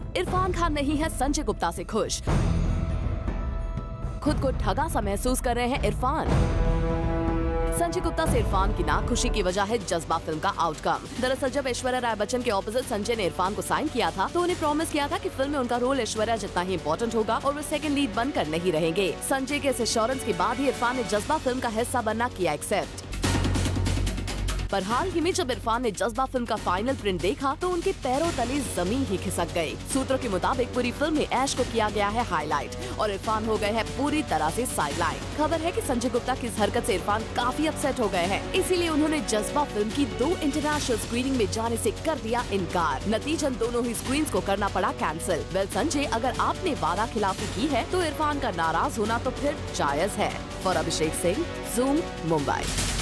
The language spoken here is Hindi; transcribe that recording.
इरफान खान नहीं है संजय गुप्ता से खुश। खुद को ठगा सा महसूस कर रहे हैं इरफान। संजय गुप्ता से इरफान की नाखुशी की वजह है जज्बा फिल्म का आउटकम। दरअसल जब ऐश्वर्या राय बच्चन के ऑपोजिट संजय ने इरफान को साइन किया था तो उन्हें प्रॉमिस किया था कि फिल्म में उनका रोल ऐश्वर्या जितना ही इम्पोर्टेंट होगा और वो सेकंड लीड बनकर नहीं रहेंगे। संजय के इस एश्योरेंस के बाद ही इरफान ने जज्बा फिल्म का हिस्सा बनना किया एक्सेप्ट। पर हाल ही में जब इरफान ने जज्बा फिल्म का फाइनल प्रिंट देखा तो उनके पैरों तले जमीन ही खिसक गई। सूत्रों के मुताबिक पूरी फिल्म में ऐश को किया गया है हाईलाइट और इरफान हो गए हैं पूरी तरह से साइडलाइन। खबर है कि संजय गुप्ता की इस हरकत से इरफान काफी अपसेट हो गए हैं, इसीलिए उन्होंने जज्बा फिल्म की 2 इंटरनेशनल स्क्रीनिंग में जाने से कर दिया इनकार। नतीजन दोनों ही स्क्रीन को करना पड़ा कैंसिल। वेल संजय, अगर आपने वादा खिलाफी की है तो इरफान का नाराज होना तो फिर जायज है। और अभिषेक सिंह, ज़ूम, मुंबई।